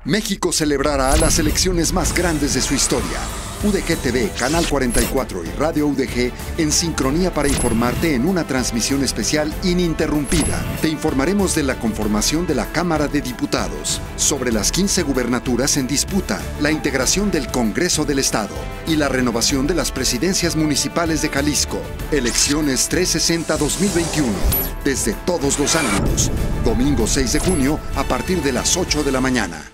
México celebrará las elecciones más grandes de su historia. UDG TV, Canal 44 y Radio UDG en sincronía para informarte en una transmisión especial ininterrumpida. Te informaremos de la conformación de la Cámara de Diputados, sobre las 15 gubernaturas en disputa, la integración del Congreso del Estado y la renovación de las presidencias municipales de Jalisco. Elecciones 360-2021, desde todos los ángulos. Domingo 6 de junio a partir de las 8 de la mañana.